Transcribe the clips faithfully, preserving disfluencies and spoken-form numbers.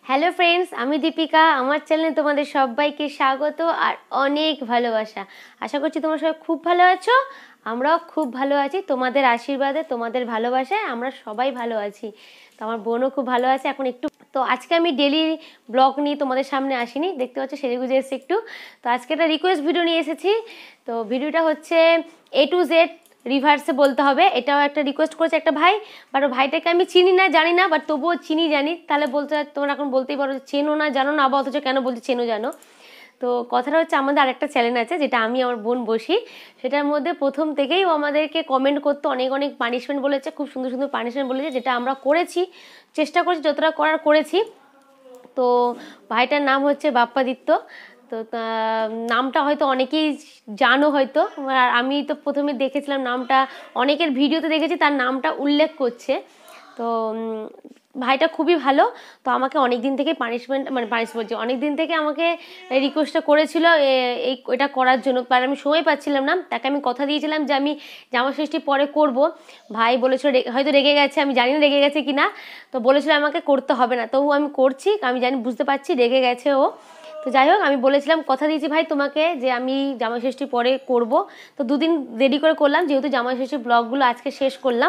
Hello friends, আমি দীপিকা। আমার চ্যানেলে তোমাদের সবাইকে স্বাগত আর অনেক ভালোবাসা। আশা করছি তোমরা সবাই খুব ভালো আছো। আমরাও খুব ভালো আছি, তোমাদের আশীর্বাদে, তোমাদের ভালোবাসায় আমরা সবাই ভালো আছি। তো আমার বোনও খুব ভালো আছে এখন একটু। তো আজকে আমি ডেলি ব্লগ নিয়ে তোমাদের সামনে আসিনি, দেখতে পাচ্ছ সেরে গুজে এসেছি একটু। তো আজকে একটা রিকোয়েস্ট ভিডিও নিয়ে এসেছি। তো ভিডিওটা হচ্ছে এ টু জেড রিভার্সে বলতে হবে। এটাও একটা রিকোয়েস্ট করেছে একটা ভাই, বাট ভাইটাকে আমি চিনি না, জানি না, বাট তবুও চিনি জানি। তাহলে বলতে তোমরা এখন বলতেই পারো চেনো না জানো না, আবার অথচ কেন বলছে চেনো জানো। তো কথাটা হচ্ছে, আমাদের আরেকটা চ্যানেল আছে যেটা আমি আমার বোন বসি, সেটার মধ্যে প্রথম থেকেই ও আমাদেরকে কমেন্ট করতে অনেক অনেক পানিশমেন্ট বলেছে, খুব সুন্দর সুন্দর পানিশমেন্ট বলেছে, যেটা আমরা করেছি, চেষ্টা করছি যতটা করার করেছি। তো ভাইটার নাম হচ্ছে বাপ্পাদিত্য। তো নামটা হয়তো অনেকেই জানো হয়তো, আর আমি তো প্রথমে দেখেছিলাম নামটা, অনেকের ভিডিওতে দেখেছি তার নামটা উল্লেখ করছে। তো ভাইটা খুবই ভালো। তো আমাকে অনেক দিন থেকে পানিশমেন্ট মানে পানিশ বলছি অনেক দিন থেকে আমাকে রিকোয়েস্টটা করেছিল এই এটা করার জন্য, কারণ আমি সময় পাচ্ছিলাম না। তাকে আমি কথা দিয়েছিলাম যে আমি জামা ষষ্ঠী পরে করব। ভাই বলেছিল, হয়তো রেগে গেছে, আমি জানি না রেগে গেছে কি না। তো বলেছিল আমাকে করতে হবে না, তবু আমি করছি, আমি জানি, বুঝতে পারছি রেগে গেছে ও। তো যাই হোক, আমি বলেছিলাম, কথা দিয়েছি ভাই তোমাকে যে আমি জামা ষষ্ঠী পরে করব। তো দুদিন রেডি করে করলাম, যেহেতু জামা ষষ্ঠীর ব্লগগুলো আজকে শেষ করলাম।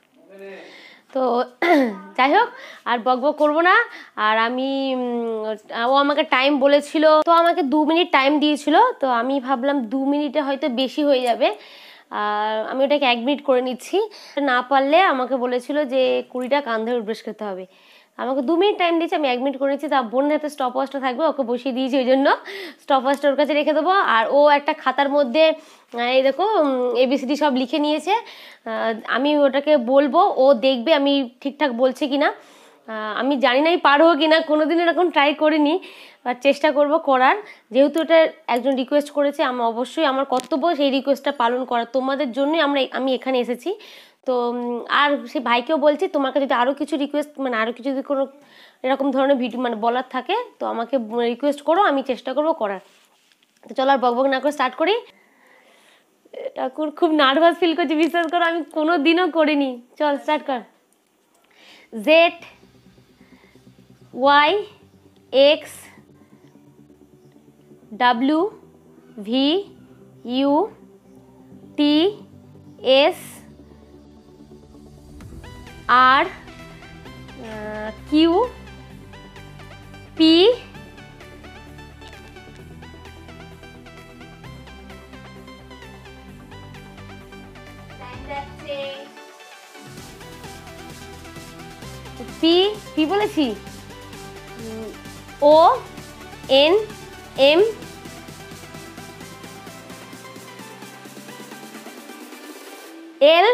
তো যাই হোক, আর বক বক করবো না। আর আমি ও আমাকে টাইম বলেছিল, তো আমাকে দু মিনিট টাইম দিয়েছিল। তো আমি ভাবলাম দু মিনিটে হয়তো বেশি হয়ে যাবে, আর আমি ওটাকে এক মিনিট করে নিচ্ছি। না পারলে আমাকে বলেছিল যে কুড়িটা কান ধরে উঠবেশ খেতে হবে। আমাকে দু মিনিট টাইম দিয়েছে, আমি এক মিনিট করে নিচ্ছি। তা বোনের হাতে স্টপ ওয়াচটা থাকবে, ওকে বসিয়ে দিয়েছি, ওই জন্য স্টপ ওয়াচটা ওর কাছে রেখে দেবো। আর ও একটা খাতার মধ্যে এই দেখো এবিসিডি সব লিখে নিয়েছে। আমি ওটাকে বলবো, ও দেখবে আমি ঠিকঠাক বলছি কিনা। আমি জানি না আমি পারবো কিনা, কোনোদিন এরকম ট্রাই করিনি, আর চেষ্টা করব করার। যেহেতু এটা একজন রিকোয়েস্ট করেছে, আমি অবশ্যই আমার কর্তব্য সেই রিকোয়েস্টটা পালন করা। তোমাদের জন্যই আমরা আমি এখানে এসেছি। তো আর সেই ভাইকেও বলছি, তোমাকে যদি আরও কিছু রিকোয়েস্ট মানে আরও কিছু যদি কোনো এরকম ধরনের ভিডিও মানে বলার থাকে তো আমাকে রিকোয়েস্ট করো, আমি চেষ্টা করবো করার। তো চলো আর বক বক না করে স্টার্ট করি। ঠাকুর, খুব নার্ভাস ফিল করছি, বিশ্বাস করো, আমি কোনো দিনও করিনি। চল স্টার্ট কর। Z Y X W V U T S R Q P P P বলেছি O N M L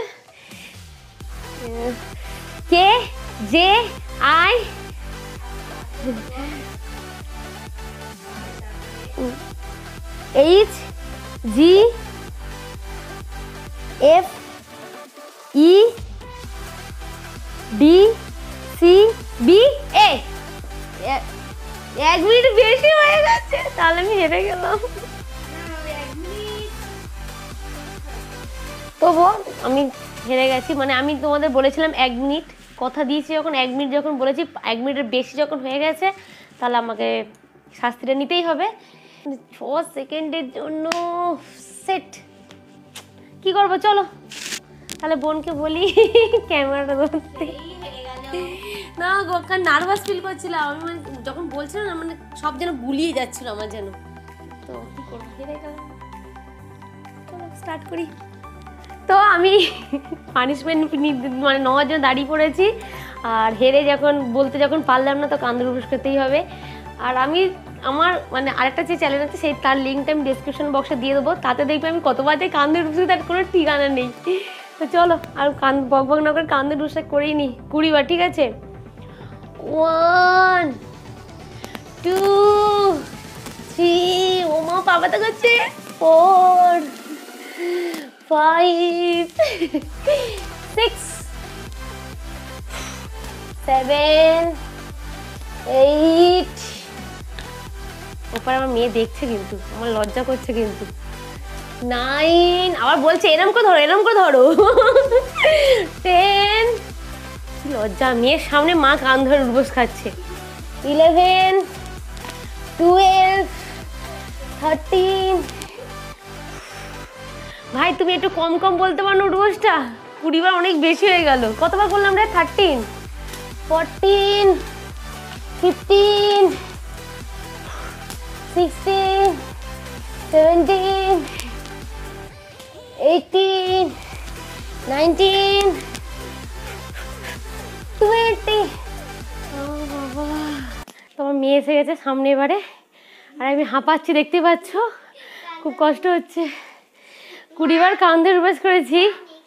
K J I H G F E D C B A. এক মিনিট বেশি হয়ে গেছে, তাহলে আমি হেরে গেলাম। তবুও আমি হেরে গেছি, মানে আমি তোমাদের বলেছিলাম এক মিনিট, কথা দিয়েছি যখন, এক মিনিট যখন বলেছি, এক মিনিটের বেশি যখন হয়ে গেছে তাহলে আমাকে শাস্তিটা নিতেই হবে। ছ সেকেন্ডের জন্য সেট, কি করবো, চলো তাহলে বোনকে বলি ক্যামেরাটা ধরতে। না গো, কারণ নার্ভাস ফিল করছিলাম আমি, মানে যখন বলছিলাম না, মানে সব যেন গুলিয়ে যাচ্ছিল আমার যেন। তো কি করবো, হেরে গেলাম। চলো স্টার্ট করি। তো আমি পানিশমেন্ট মানে নেওয়ার জন্য দাঁড়িয়ে পড়েছি, আর হেরে যখন বলতে যখন পারলাম না, তো কান্দুর উপোস করতেই হবে। আর আমি আমার মানে আরেকটা যে চ্যানেল আছে, সেই তার লিঙ্কটা আমি ডিসক্রিপশন বক্সে দিয়ে দেবো, তাতে দেখবে আমি কতবার যে কান্দুর উপোস, তার কোনো ঠিকানা নেই। তো চলো, আর কান বক বক না করে কান্দুর উপোস করেই নি কুড়ি বার, ঠিক আছে? ওয়ান টু থ্রি, ও মা পাপাতা করছে, four five six seven eight. ওপর আমার মেয়ে দেখছে কিন্তু, আমার লজ্জা করছে কিন্তু। নাইন, আবার বলছে এরম করে ধরো, এরম করে ধরো। টেন, লজ্জা, মেয়ের সামনে মা কান ধরে উঠবোস খাচ্ছে। Eleven, twelve, thirteen. ভাই তুমি একটু কম কম বলতে পারো রোজটা, কুড়ি বার অনেক বেশি হয়ে গেল। কতবার করলাম রে? Thirteen, fourteen, fifteen, sixteen, seventeen, eighteen, nineteen, twenty. তোমার মেয়ে এসে গেছে সামনে এবারে, আর আমি হাঁপাচ্ছি দেখতে পাচ্ছ, খুব কষ্ট হচ্ছে। কুড়িবার কাঁধে রুবেশ করেছি।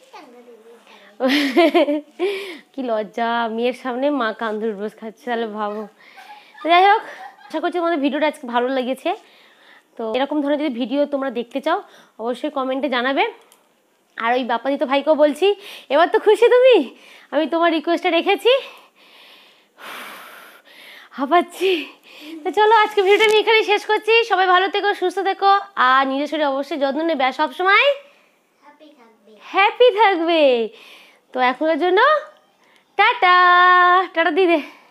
কি লজ্জা, মেয়ের সামনে মা কাঁধে রুবেশ খাচ্ছে, তাহলে ভাবো। যাই হোক, আশা করছি তোমাদের ভিডিওটা আজকে ভালো লেগেছে। তো এরকম ধরনের যদি ভিডিও তোমরা দেখতে চাও অবশ্যই কমেন্টে জানাবে। আর ওই বাপ্পাদিতো ভাইকেও বলছি, এবার তো খুশি তুমি? আমি তোমার রিকোয়েস্টটা রেখেছি। হাঁপাচ্ছি। তো চলো আজকে ভিডিওটা আমি এখানেই শেষ করছি। সবাই ভালো থেকো, সুস্থ থেকো, আর নিজের শরীরে অবশ্যই যত্ন নেবে, সবসময় হ্যাপি থাকবে। তো এখনের জন্য টাটা। টাটা দিদি।